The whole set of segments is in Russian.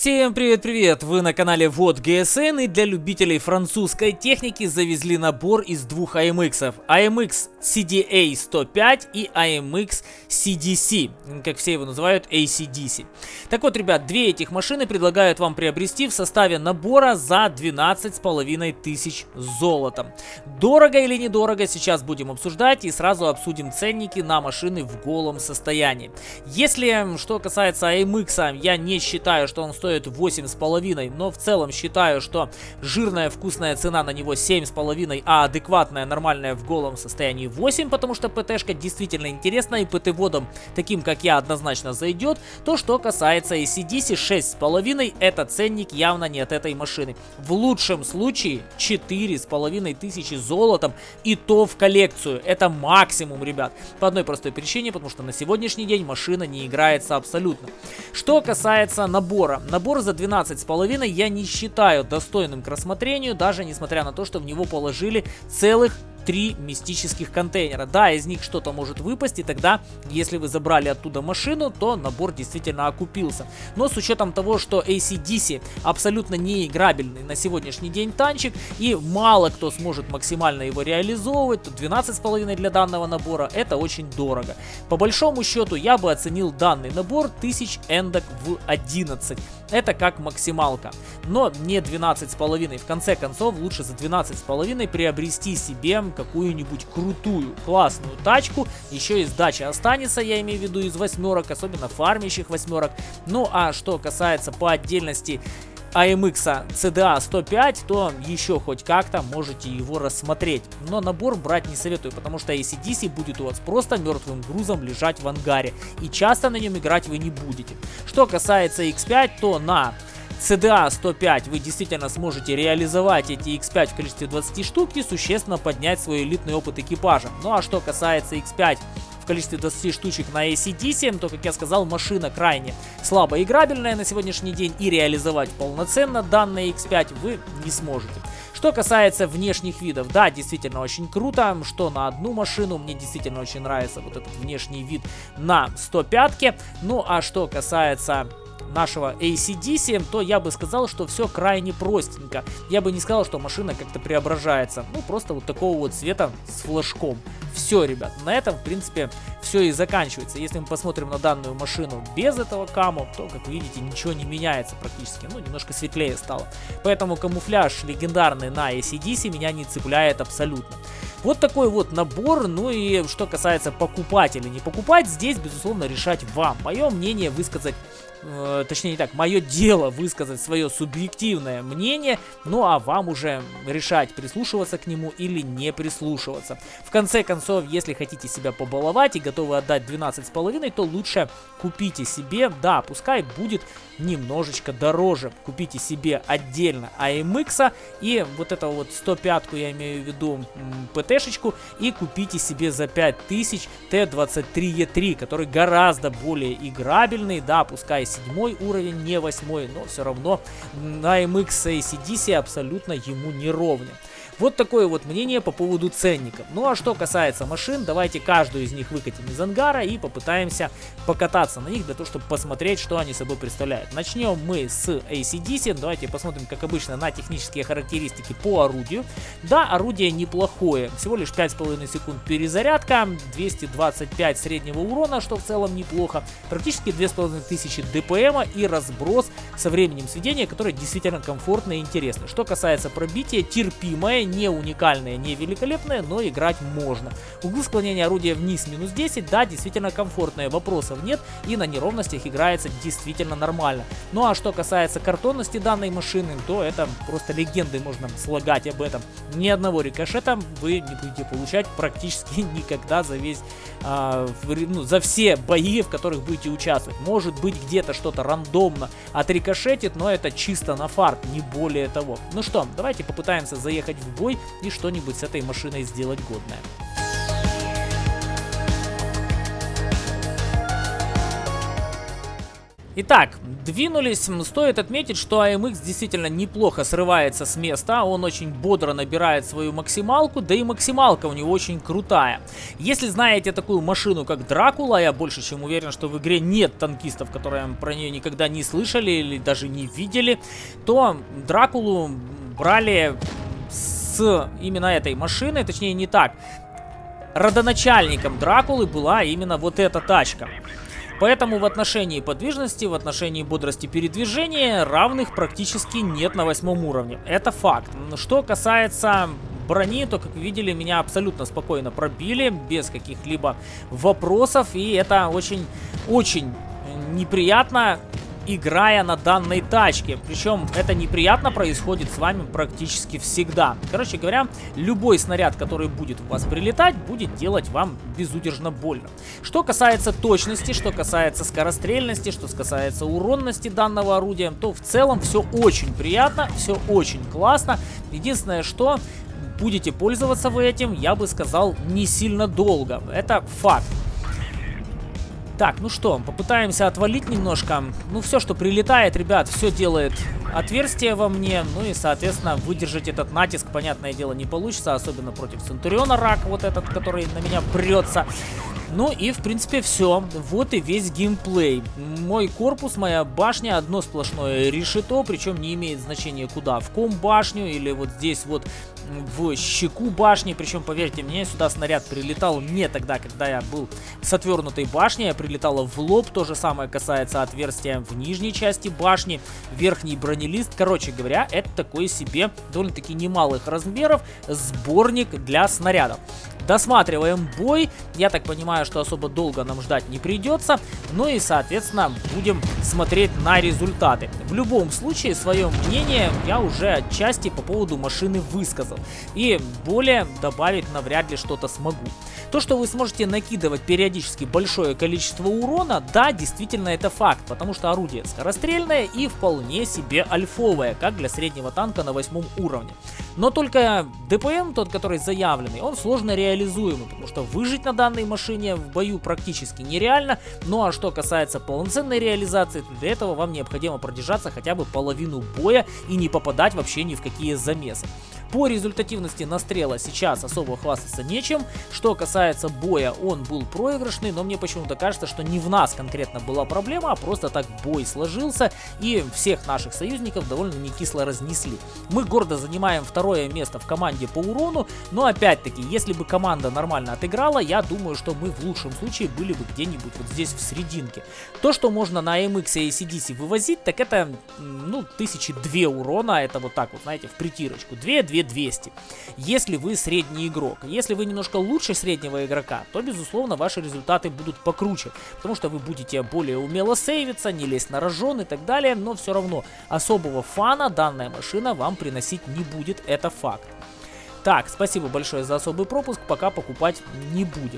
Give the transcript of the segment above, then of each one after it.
Всем привет-привет! Вы на канале Вот ГСН, и для любителей французской техники завезли набор из двух AMX. AMX CDA 105 и AMX CDC, как все его называют, ACDC. Так вот, ребят, две этих машины предлагают вам приобрести в составе набора за 12,5 тысяч золотом. Дорого или недорого, сейчас будем обсуждать и сразу обсудим ценники на машины в голом состоянии. Если что касается AMX, я не считаю, что он стоит 8,5, но в целом считаю, что жирная вкусная цена на него 7,5, а адекватная нормальная в голом состоянии 8, потому что ПТшка действительно интересна и ПТ-водам таким как я однозначно зайдет. То, что касается ACDC, 6,5, это ценник явно не от этой машины. В лучшем случае 4,5 тысячи золотом, и то в коллекцию. Это максимум, ребят. По одной простой причине, потому что на сегодняшний день машина не играется абсолютно. Что касается набора. Набор за 12,5 я не считаю достойным к рассмотрению, даже несмотря на то, что в него положили целых 3 мистических контейнера. Да, из них что-то может выпасть, и тогда, если вы забрали оттуда машину, то набор действительно окупился. Но с учетом того, что ACDC абсолютно не играбельный на сегодняшний день танчик, и мало кто сможет максимально его реализовывать, то 12,5 для данного набора это очень дорого. По большому счету, я бы оценил данный набор 1000 эндок в 11. Это как максималка, но не 12,5. В конце концов, лучше за 12,5 приобрести себе какую-нибудь крутую, классную тачку. Еще и сдача останется, я имею в виду, из восьмерок, особенно фармящих восьмерок. Ну а что касается по отдельности AMX CDA 105, то еще хоть как-то можете его рассмотреть. Но набор брать не советую, потому что ACDC будет у вас просто мертвым грузом лежать в ангаре, и часто на нем играть вы не будете. Что касается X5, то на CDA 105 вы действительно сможете реализовать эти X5 в количестве 20 штук и существенно поднять свой элитный опыт экипажа. Ну а что касается X5 в количестве 20 штучек на ACDC, то, как я сказал, машина крайне слабо играбельная на сегодняшний день, и реализовать полноценно данный X5 вы не сможете. Что касается внешних видов, да, действительно очень круто, что на одну машину, мне действительно очень нравится вот этот внешний вид на 105-ке. Ну а что касается нашего ACDC, то я бы сказал, что все крайне простенько. Я бы не сказал, что машина как-то преображается. Ну, просто вот такого вот цвета с флажком. Все, ребят, на этом, в принципе, все и заканчивается. Если мы посмотрим на данную машину без этого камо, то, как вы видите, ничего не меняется практически. Ну, немножко светлее стало. Поэтому камуфляж легендарный на ACDC меня не цепляет абсолютно. Вот такой вот набор. Ну и что касается покупать или не покупать, здесь, безусловно, решать вам. Мое мнение высказать, точнее не так, мое дело высказать свое субъективное мнение, ну а вам уже решать, прислушиваться к нему или не прислушиваться. В конце концов, если хотите себя побаловать и готовы отдать 12,5, то лучше купите себе, да, пускай будет немножечко дороже, купите себе отдельно AMX и вот этого вот 105-ку, я имею в виду ПТ-шечку, и купите себе за 5000 Т-23Е3, который гораздо более играбельный, да, пускай 7 уровень, не 8, но все равно на AMX ACDC абсолютно ему не ровня. Вот такое вот мнение по поводу ценников. Ну а что касается машин, давайте каждую из них выкатим из ангара и попытаемся покататься на них для того, чтобы посмотреть, что они собой представляют. Начнем мы с ACDC. Давайте посмотрим, как обычно, на технические характеристики по орудию. Да, орудие неплохое. Всего лишь 5,5 секунд перезарядка, 225 среднего урона, что в целом неплохо. Практически 2500 ДПМа и разброс со временем сведения, который действительно комфортный и интересный. Что касается пробития, терпимое, не уникальное, не великолепное, но играть можно. Углы склонения орудия вниз минус 10, да, действительно комфортные, вопросов нет, и на неровностях играется действительно нормально. Ну а что касается картонности данной машины, то это просто легенды можно слагать об этом. Ни одного рикошета вы не будете получать практически никогда за весь, за все бои, в которых будете участвовать. Может быть, где-то что-то рандомно отрикошетит, но это чисто на фарт, не более того. Ну что, давайте попытаемся заехать в бой и что-нибудь с этой машиной сделать годное. Итак, двинулись. Стоит отметить, что AMX действительно неплохо срывается с места. Он очень бодро набирает свою максималку, да и максималка у него очень крутая. Если знаете такую машину, как Дракула, я больше чем уверен, что в игре нет танкистов, которые про нее никогда не слышали или даже не видели, то Дракулу брали с именно этой машины, точнее не так. Родоначальником Дракулы была именно вот эта тачка. Поэтому в отношении подвижности, в отношении бодрости передвижения равных практически нет на 8-м уровне. Это факт. Что касается брони, то, как видели, меня абсолютно спокойно пробили, без каких-либо вопросов. И это очень неприятно, играя на данной тачке. Причем это неприятно происходит с вами практически всегда. Короче говоря, любой снаряд, который будет у вас прилетать, будет делать вам безудержно больно. Что касается точности, что касается скорострельности, что касается уронности данного орудия, то в целом все очень приятно, все очень классно. Единственное, что будете пользоваться вы этим, я бы сказал, не сильно долго. Это факт. Так, ну что, попытаемся отвалить немножко. Ну, все, что прилетает, ребят, все делает отверстие во мне. Ну и, соответственно, выдержать этот натиск, понятное дело, не получится. Особенно против Центуриона рак, вот этот, который на меня прется. Ну и, в принципе, все. Вот и весь геймплей. Мой корпус, моя башня, одно сплошное решето. Причем не имеет значения куда. В башню или вот здесь вот в щеку башни. Причем, поверьте мне, сюда снаряд прилетал не тогда, когда я был с отвернутой башней, а прилетало в лоб. То же самое касается отверстия в нижней части башни, верхний бронелист. Короче говоря, это такой себе довольно-таки немалых размеров сборник для снарядов. Досматриваем бой. Я так понимаю, что особо долго нам ждать не придется. Ну и, соответственно, будем смотреть на результаты. В любом случае, свое мнение я уже отчасти по поводу машины высказал. И более добавить навряд ли что-то смогу. То, что вы сможете накидывать периодически большое количество урона, да, действительно это факт. Потому что орудие скорострельное и вполне себе альфовое, как для среднего танка на 8-м уровне. Но только ДПМ, тот, который заявленный, он сложно реализуемый, потому что выжить на данной машине в бою практически нереально. Ну а что касается полноценной реализации, то для этого вам необходимо продержаться хотя бы половину боя и не попадать вообще ни в какие замесы. По результативности настрела сейчас особо хвастаться нечем. Что касается боя, он был проигрышный, но мне почему-то кажется, что не в нас конкретно была проблема, а просто так бой сложился, и всех наших союзников довольно не кисло разнесли. Мы гордо занимаем второе место в команде по урону, но опять-таки, если бы команда нормально отыграла, я думаю, что мы в лучшем случае были бы где-нибудь вот здесь в серединке. То, что можно на AMX и ACDC вывозить, так это, ну, 1002 урона, это вот так вот, знаете, в притирочку, 200. Если вы средний игрок. Если вы немножко лучше среднего игрока, то, безусловно, ваши результаты будут покруче. Потому что вы будете более умело сейвиться, не лезть на рожон и так далее. Но все равно особого фана данная машина вам приносить не будет. Это факт. Так, спасибо большое за особый пропуск. Пока покупать не будем.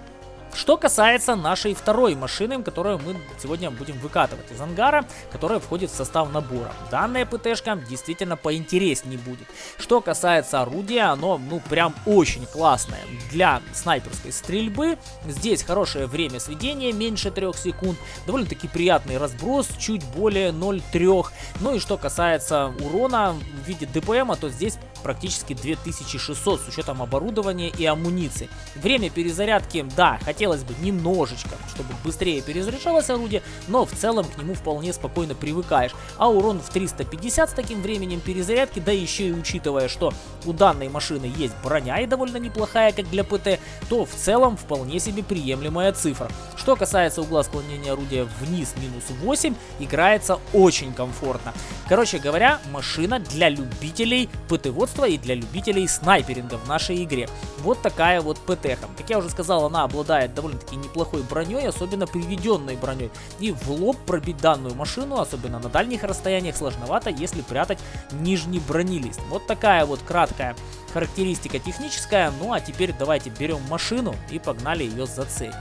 Что касается нашей второй машины, которую мы сегодня будем выкатывать из ангара, которая входит в состав набора. Данная ПТшка действительно поинтереснее будет. Что касается орудия, оно, ну, прям очень классное. Для снайперской стрельбы здесь хорошее время сведения, меньше 3 секунд. Довольно-таки приятный разброс, чуть более 0,3. Ну и что касается урона в виде ДПМа, то здесь практически 2600 с учетом оборудования и амуниции. Время перезарядки, да, хотелось бы немножечко, чтобы быстрее перезаряжалось орудие, но в целом к нему вполне спокойно привыкаешь. А урон в 350 с таким временем перезарядки, да еще и учитывая, что у данной машины есть броня и довольно неплохая, как для ПТ, то в целом вполне себе приемлемая цифра. Что касается угла склонения орудия вниз минус 8, играется очень комфортно. Короче говоря, машина для любителей ПТ-водства и для любителей снайперинга в нашей игре. Вот такая вот ПТ-ха. Как я уже сказал, она обладает довольно-таки неплохой броней, особенно приведенной броней. И в лоб пробить данную машину, особенно на дальних расстояниях, сложновато, если прятать нижний бронелист. Вот такая вот краткая характеристика техническая. Ну а теперь давайте берем машину и погнали ее заценивать.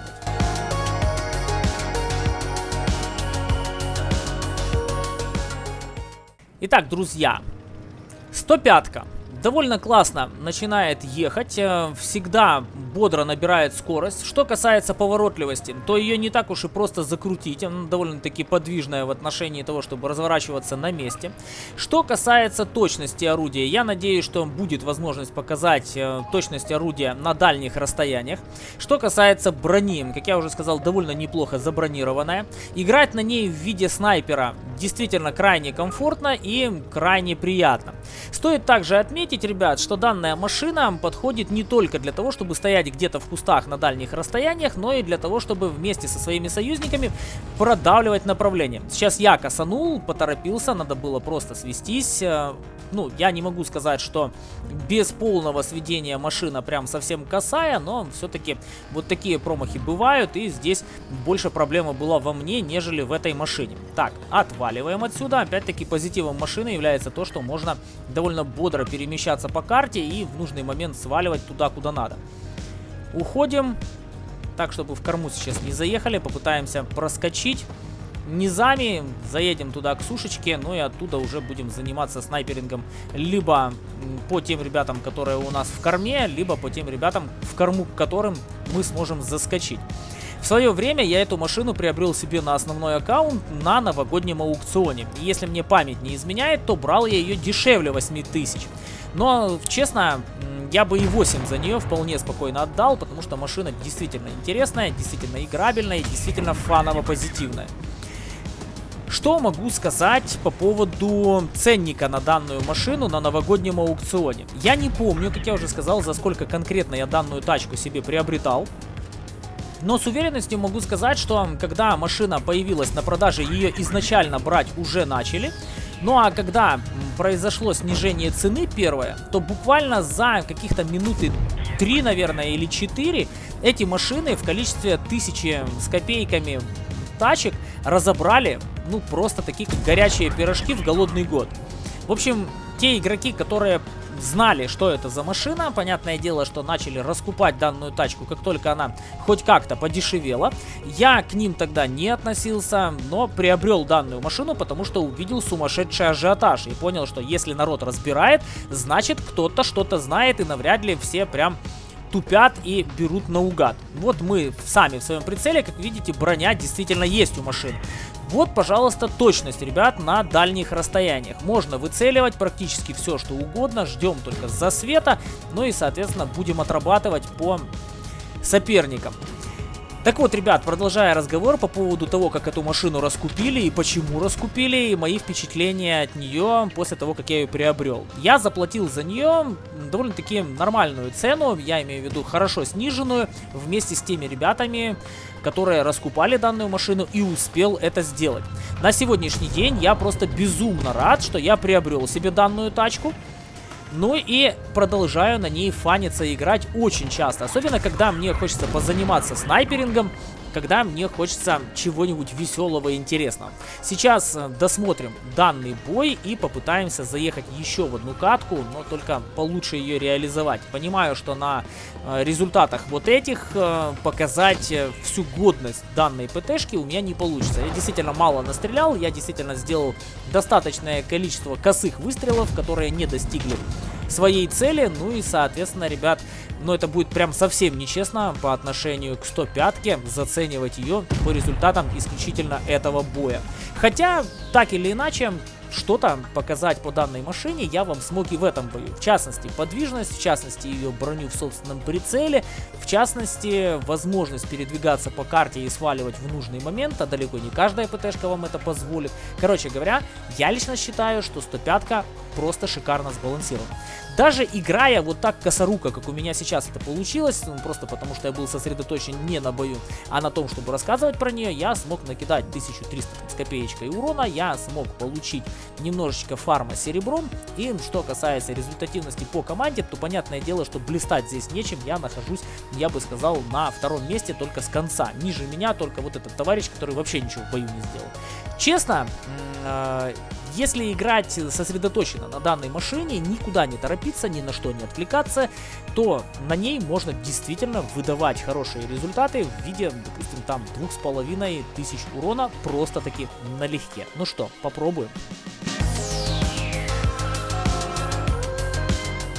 Итак, друзья, 105-ка. довольно классно начинает ехать, всегда бодро набирает скорость. Что касается поворотливости, то ее не так уж и просто закрутить, она довольно-таки подвижная в отношении того, чтобы разворачиваться на месте. Что касается точности орудия, я надеюсь, что будет возможность показать точность орудия на дальних расстояниях. Что касается брони, как я уже сказал, довольно неплохо забронированная. Играть на ней в виде снайпера действительно крайне комфортно и крайне приятно. Стоит также отметить, ребят, что данная машина подходит не только для того, чтобы стоять где-то в кустах на дальних расстояниях, но и для того, чтобы вместе со своими союзниками продавливать направление. Сейчас я косанул, поторопился, надо было просто свестись. Ну, я не могу сказать, что без полного сведения машина прям совсем косая, но все-таки вот такие промахи бывают, и здесь больше проблема была во мне, нежели в этой машине. Так, отваливаем отсюда. Опять-таки позитивом машины является то, что можно довольно бодро перемещаться по карте и в нужный момент сваливать туда, куда надо. Уходим. Так, чтобы в корму сейчас не заехали, попытаемся проскочить низами, заедем туда к сушечке, ну и оттуда уже будем заниматься снайперингом либо по тем ребятам, которые у нас в корме, либо по тем ребятам, в корму к которым мы сможем заскочить. В свое время я эту машину приобрел себе на основной аккаунт на новогоднем аукционе. И если мне память не изменяет, то брал я ее дешевле 8000. Но, честно, я бы и 8 за нее вполне спокойно отдал, потому что машина действительно интересная, действительно играбельная, действительно фаново-позитивная. Что могу сказать по поводу ценника на данную машину на новогоднем аукционе? Я не помню, как я уже сказал, за сколько конкретно я данную тачку себе приобретал. Но с уверенностью могу сказать, что когда машина появилась на продаже, ее изначально брать уже начали. Ну а когда произошло снижение цены первое, то буквально за каких-то минуты 3, наверное, или 4 эти машины в количестве 1000 с копейками тачек разобрали, ну, просто такие горячие пирожки в голодный год. В общем, те игроки, которые знали, что это за машина, понятное дело, что начали раскупать данную тачку, как только она хоть как-то подешевела. Я к ним тогда не относился, но приобрел данную машину, потому что увидел сумасшедший ажиотаж и понял, что если народ разбирает, значит кто-то что-то знает, и навряд ли все прям тупят и берут наугад. Вот мы сами в своем прицеле, как видите, броня действительно есть у машины. Вот, пожалуйста, точность, ребят, на дальних расстояниях. Можно выцеливать практически все, что угодно. Ждем только засвета. Ну и, соответственно, будем отрабатывать по соперникам. Так вот, ребят, продолжая разговор по поводу того, как эту машину раскупили и почему раскупили, и мои впечатления от нее после того, как я ее приобрел. Я заплатил за нее довольно-таки нормальную цену, я имею в виду хорошо сниженную, вместе с теми ребятами, которые раскупали данную машину, и успел это сделать. На сегодняшний день я просто безумно рад, что я приобрел себе данную тачку. Ну и продолжаю на ней фаниться и играть очень часто. Особенно, когда мне хочется позаниматься снайперингом, когда мне хочется чего-нибудь веселого и интересного. Сейчас досмотрим данный бой и попытаемся заехать еще в одну катку, но только получше ее реализовать. Понимаю, что на результатах вот этих показать всю годность данной ПТшки у меня не получится. Я действительно мало настрелял, я действительно сделал достаточное количество косых выстрелов, которые не достигли своей цели. Ну и, соответственно, ребят, но это будет прям совсем нечестно по отношению к 105-ке заценивать ее по результатам исключительно этого боя. Хотя, так или иначе, что-то показать по данной машине я вам смог и в этом бою. В частности, подвижность, в частности, ее броню в собственном прицеле, в частности, возможность передвигаться по карте и сваливать в нужный момент, а далеко не каждая ПТшка вам это позволит. Короче говоря, я лично считаю, что 105-ка просто шикарно сбалансирована. Даже играя вот так косоруко, как у меня сейчас это получилось, просто потому что я был сосредоточен не на бою, а на том, чтобы рассказывать про нее, я смог накидать 1300 с копеечкой урона, я смог получить немножечко фарма серебром, и что касается результативности по команде, то понятное дело, что блистать здесь нечем, я нахожусь, я бы сказал, на втором месте только с конца. Ниже меня только вот этот товарищ, который вообще ничего в бою не сделал. Честно, если играть сосредоточенно на данной машине, никуда не торопиться, ни на что не отвлекаться, то на ней можно действительно выдавать хорошие результаты в виде, допустим, там 2500 урона просто-таки налегке. Ну что, попробуем.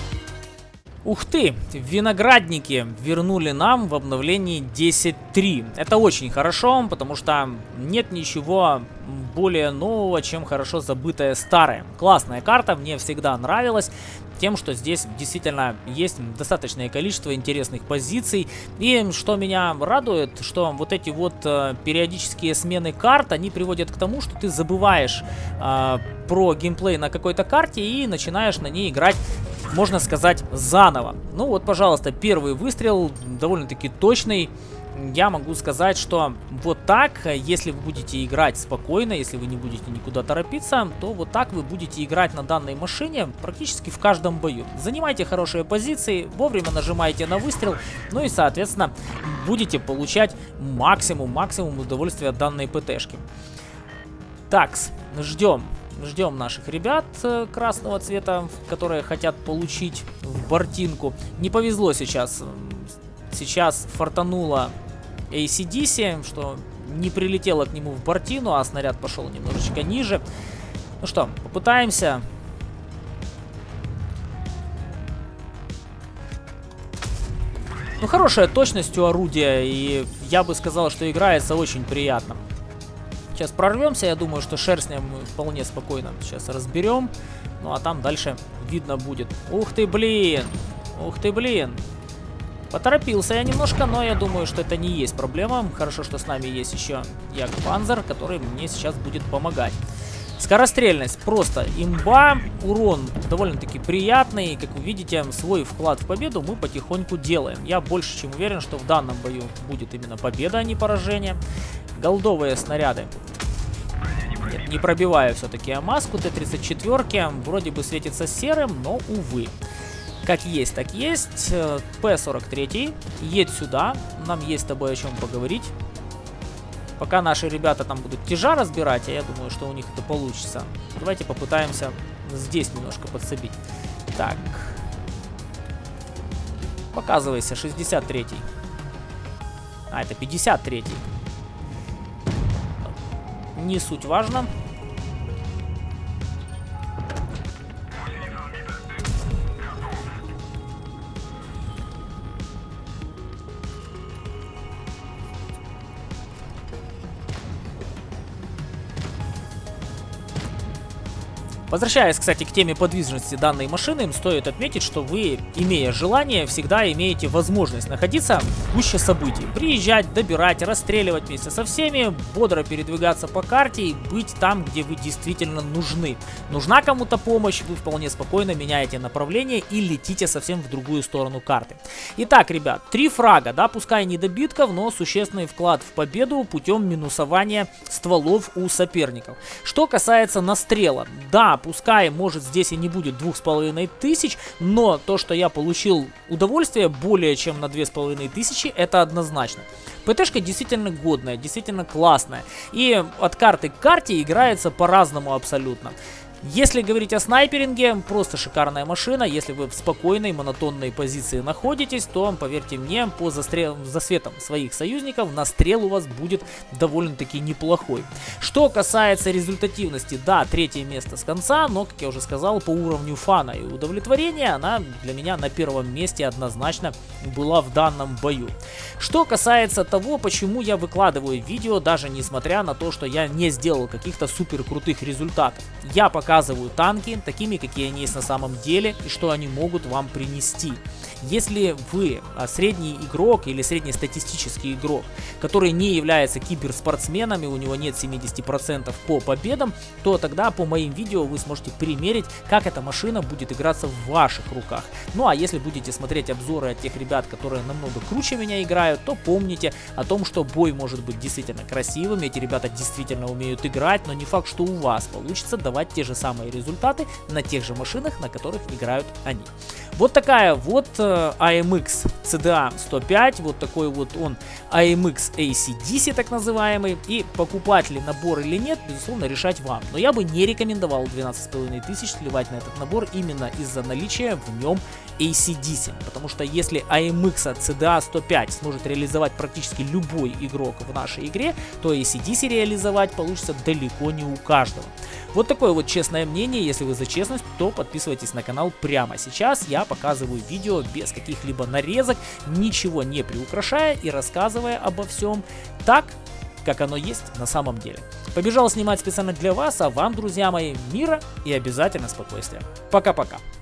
Ух ты, виноградники вернули нам в обновлении 10.3. Это очень хорошо, потому что нет ничего более нового, чем хорошо забытая старая. Классная карта, мне всегда нравилась тем, что здесь действительно есть достаточное количество интересных позиций. И что меня радует, что вот эти вот периодические смены карт, они приводят к тому, что ты забываешь про геймплей на какой-то карте и начинаешь на ней играть, можно сказать, заново. Ну вот, пожалуйста, первый выстрел довольно-таки точный. Я могу сказать, что вот так, если вы будете играть спокойно, если вы не будете никуда торопиться, то вот так вы будете играть на данной машине практически в каждом бою. Занимайте хорошие позиции, вовремя нажимайте на выстрел, ну и, соответственно, будете получать максимум удовольствия от данной ПТшки. Такс, ждем наших ребят красного цвета, которые хотят получить в бортинку. Не повезло сейчас. Сейчас фартануло AC/DC, что не прилетело к нему в бортину, а снаряд пошел немножечко ниже. Ну что, попытаемся. Ну, хорошая точность у орудия, и я бы сказал, что играется очень приятно. Сейчас прорвемся, я думаю, что шерстнем мы вполне спокойно сейчас разберем. Ну, а там дальше видно будет. Ух ты, блин! Ух ты, блин! Поторопился я немножко, но я думаю, что это не есть проблема. Хорошо, что с нами есть еще Ягдпанзер, который мне сейчас будет помогать. Скорострельность просто имба, урон довольно-таки приятный. Как вы видите, свой вклад в победу мы потихоньку делаем. Я больше чем уверен, что в данном бою будет именно победа, а не поражение. Голдовые снаряды. Нет, не пробиваю все-таки маску. Т-34 вроде бы светится серым, но увы. Как есть, так есть. П-43, едь сюда. Нам есть с тобой о чем поговорить. Пока наши ребята там будут тяжа разбирать, а я думаю, что у них это получится. Давайте попытаемся здесь немножко подсобить. Так. Показывайся, 63-й. А, это 53-й. Не суть важно. Возвращаясь, кстати, к теме подвижности данной машины, стоит отметить, что вы, имея желание, всегда имеете возможность находиться в гуще событий. Приезжать, добирать, расстреливать вместе со всеми, бодро передвигаться по карте и быть там, где вы действительно нужны. Нужна кому-то помощь, вы вполне спокойно меняете направление и летите совсем в другую сторону карты. Итак, ребят, 3 фрага, да, пускай не добитков, но существенный вклад в победу путем минусования стволов у соперников. Что касается настрела, да, пускай, может, здесь и не будет 2500, но то, что я получил удовольствие более чем на 2500, это однозначно. ПТшка действительно годная, действительно классная. И от карты к карте играется по-разному абсолютно. Если говорить о снайперинге, просто шикарная машина. Если вы в спокойной, монотонной позиции находитесь, то, поверьте мне, по засветам своих союзников настрел у вас будет довольно-таки неплохой. Что касается результативности, да, 3-е место с конца, но, как я уже сказал, по уровню фана и удовлетворения она для меня на 1-м месте однозначно была в данном бою. Что касается того, почему я выкладываю видео, даже несмотря на то, что я не сделал каких-то супер крутых результатов. Я показываю танки такими, какие они есть на самом деле и что они могут вам принести. Если вы средний игрок или среднестатистический игрок, который не является киберспортсменом и у него нет 70% по победам, то тогда по моим видео вы сможете примерить, как эта машина будет играться в ваших руках. Ну а если будете смотреть обзоры от тех ребят, которые намного круче меня играют, то помните о том, что бой может быть действительно красивым, эти ребята действительно умеют играть, но не факт, что у вас получится давать те же самые результаты на тех же машинах, на которых играют они. Вот такая вот AMX CDA 105, вот такой вот он AMX AC/DC так называемый, и покупать ли набор или нет, безусловно, решать вам. Но я бы не рекомендовал 12500 сливать на этот набор именно из-за наличия в нем AC/DC, потому что если AMX CDA 105 сможет реализовать практически любой игрок в нашей игре, то AC/DC реализовать получится далеко не у каждого. Вот такое вот честное мнение. Если вы за честность, то подписывайтесь на канал прямо сейчас. Я показываю видео без без каких-либо нарезок, ничего не приукрашая и рассказывая обо всем так, как оно есть на самом деле. Побежал снимать специально для вас, а вам, друзья мои, мира и обязательно спокойствия. Пока-пока.